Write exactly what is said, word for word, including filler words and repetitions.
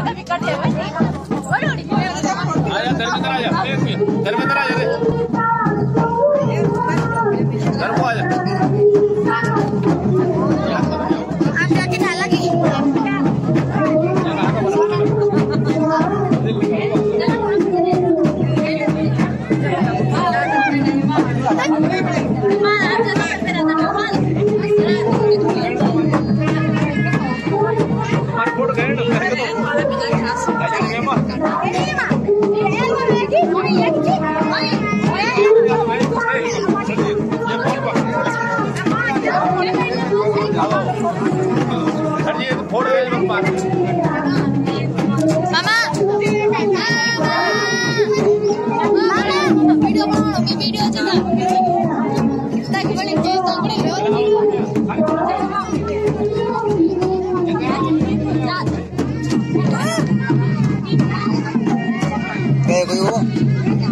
धर्मेंद्र आ जा धर्म आ जा आप जाके ढाला की कोई वो